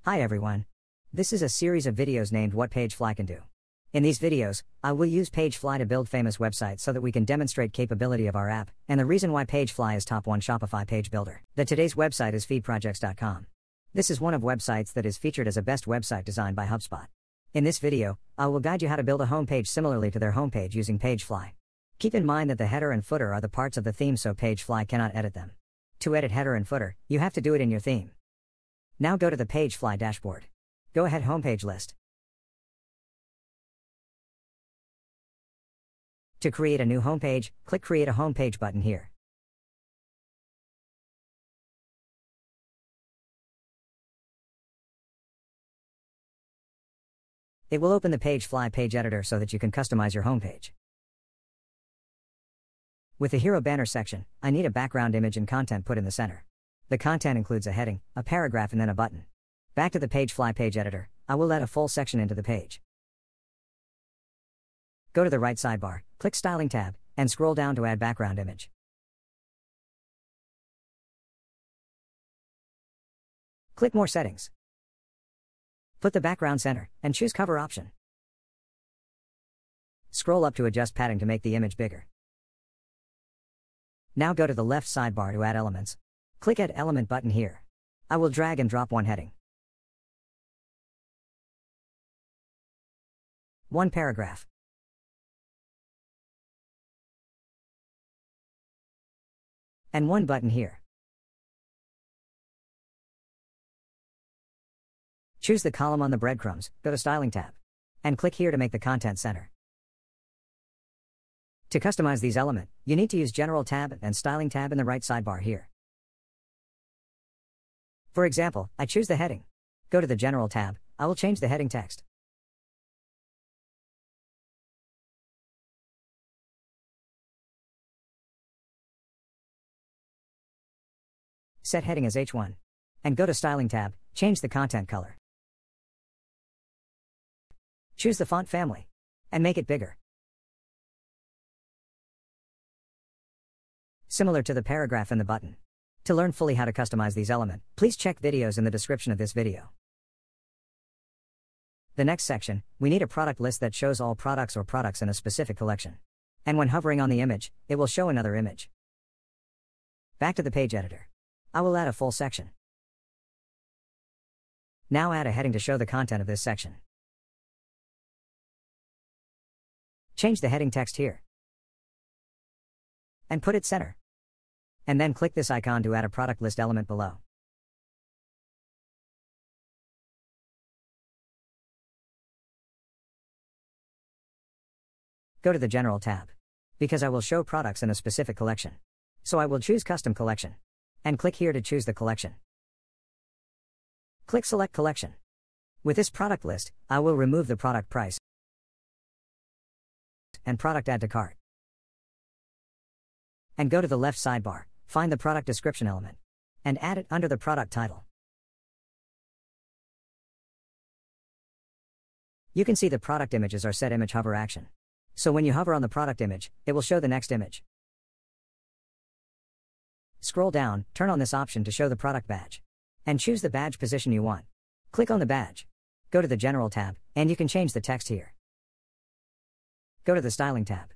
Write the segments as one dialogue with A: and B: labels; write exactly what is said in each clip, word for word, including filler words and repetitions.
A: Hi everyone. This is a series of videos named What Pagefly Can Do. In these videos, I will use Pagefly to build famous websites so that we can demonstrate capability of our app, and the reason why Pagefly is top one Shopify page builder. The today's website is feed projects dot com. This is one of websites that is featured as a best website designed by HubSpot. In this video, I will guide you how to build a homepage similarly to their homepage using Pagefly. Keep in mind that the header and footer are the parts of the theme, so Pagefly cannot edit them. To edit header and footer, you have to do it in your theme. Now go to the Pagefly dashboard. Go ahead homepage list. To create a new homepage, click Create a Homepage button here. It will open the Pagefly page editor so that you can customize your homepage. With the hero banner section, I need a background image and content put in the center. The content includes a heading, a paragraph, and then a button. Back to the Pagefly page editor, I will add a full section into the page. Go to the right sidebar, click Styling tab, and scroll down to add background image. Click More Settings. Put the background center, and choose Cover option. Scroll up to adjust padding to make the image bigger. Now go to the left sidebar to add elements. Click Add Element button here. I will drag and drop one heading, one paragraph, and one button here. Choose the column on the breadcrumbs, go to Styling tab, and click here to make the content center. To customize these elements, you need to use General tab and Styling tab in the right sidebar here. For example, I choose the heading. Go to the General tab, I will change the heading text. Set heading as H one. And go to Styling tab, change the content color. Choose the font family. And make it bigger. Similar to the paragraph and the button. To learn fully how to customize these elements, please check videos in the description of this video. The next section, we need a product list that shows all products or products in a specific collection. And when hovering on the image, it will show another image. Back to the page editor. I will add a full section. Now add a heading to show the content of this section. Change the heading text here. And put it center. And then click this icon to add a product list element below. Go to the General tab. Because I will show products in a specific collection. So I will choose Custom Collection. And click here to choose the collection. Click Select Collection. With this product list, I will remove the product price and product add to cart. And go to the left sidebar, find the product description element, and add it under the product title. You can see the product images are set image hover action. So when you hover on the product image, it will show the next image. Scroll down, turn on this option to show the product badge. And choose the badge position you want. Click on the badge. Go to the General tab, and you can change the text here. Go to the Styling tab.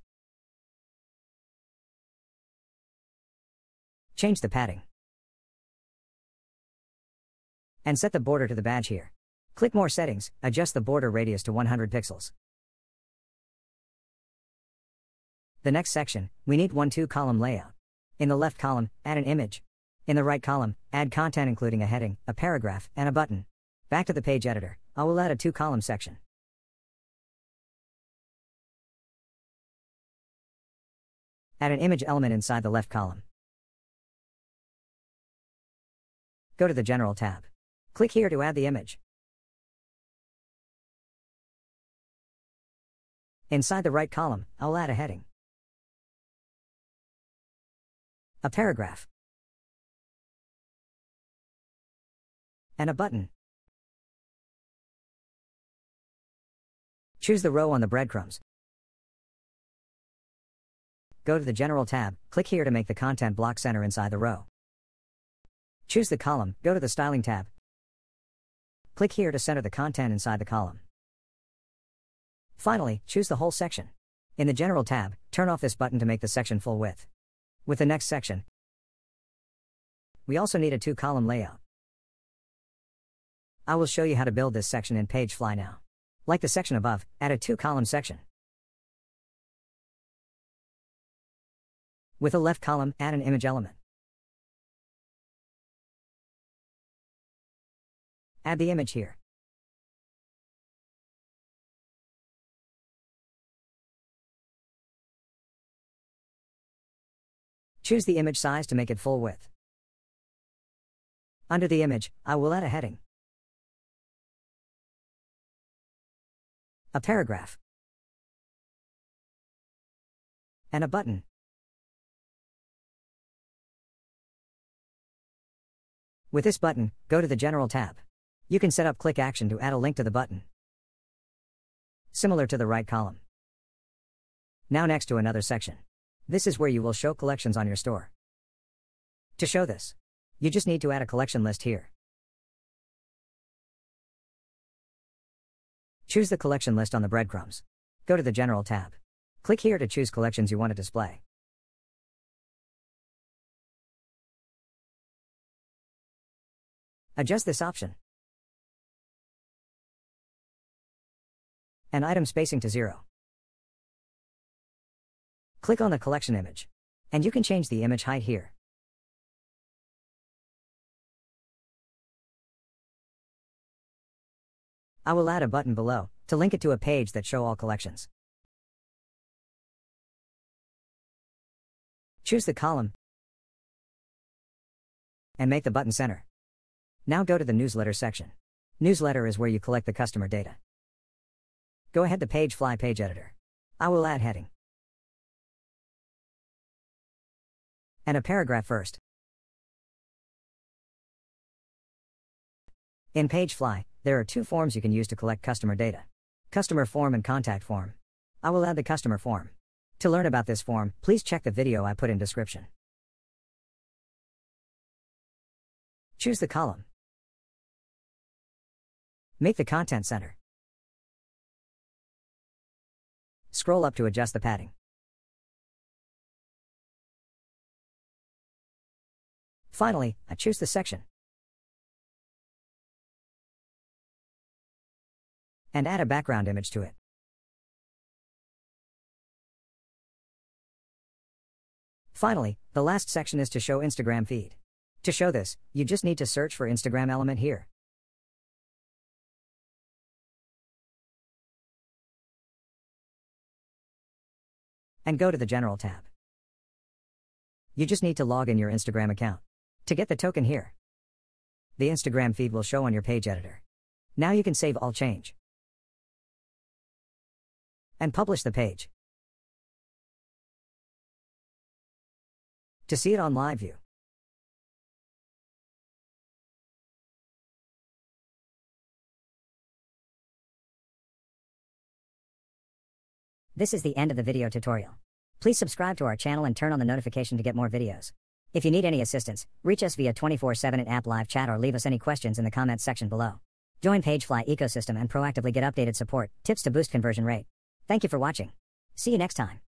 A: Change the padding. And set the border to the badge here. Click More Settings, adjust the border radius to one hundred pixels. The next section, we need one two column layout. In the left column, add an image. In the right column, add content including a heading, a paragraph, and a button. Back to the page editor, I will add a two column section. Add an image element inside the left column. Go to the General tab. Click here to add the image. Inside the right column, I'll add a heading, a paragraph, and a button. Choose the row on the breadcrumbs. Go to the General tab, click here to make the content block center inside the row. Choose the column, go to the Styling tab. Click here to center the content inside the column. Finally, choose the whole section. In the General tab, turn off this button to make the section full width. With the next section, we also need a two-column layout. I will show you how to build this section in Pagefly now. Like the section above, add a two-column section. With a left column, add an image element. Add the image here. Choose the image size to make it full width. Under the image, I will add a heading, a paragraph, and a button. With this button, go to the General tab. You can set up click action to add a link to the button, similar to the right column. Now next to another section. This is where you will show collections on your store. To show this, you just need to add a collection list here. Choose the collection list on the breadcrumbs. Go to the General tab. Click here to choose collections you want to display. Adjust this option and item spacing to zero. Click on the collection image, and you can change the image height here. I will add a button below to link it to a page that show all collections. Choose the column and make the button center. Now go to the newsletter section. Newsletter is where you collect the customer data. Go ahead to Pagefly page editor. I will add heading and a paragraph first. In Pagefly, there are two forms you can use to collect customer data: customer form and contact form. I will add the customer form. To learn about this form, please check the video I put in description. Choose the column. Make the content center. Scroll up to adjust the padding. Finally, I choose the section and add a background image to it. Finally, the last section is to show Instagram feed. To show this, you just need to search for Instagram element here. And go to the General tab. You just need to log in your Instagram account to get the token here. The Instagram feed will show on your page editor. Now you can save all change and publish the page. To see it on live view,
B: this is the end of the video tutorial. Please subscribe to our channel and turn on the notification to get more videos. If you need any assistance, reach us via twenty-four seven at App Live Chat or leave us any questions in the comments section below. Join Pagefly ecosystem and proactively get updated support tips to boost conversion rate. Thank you for watching. See you next time.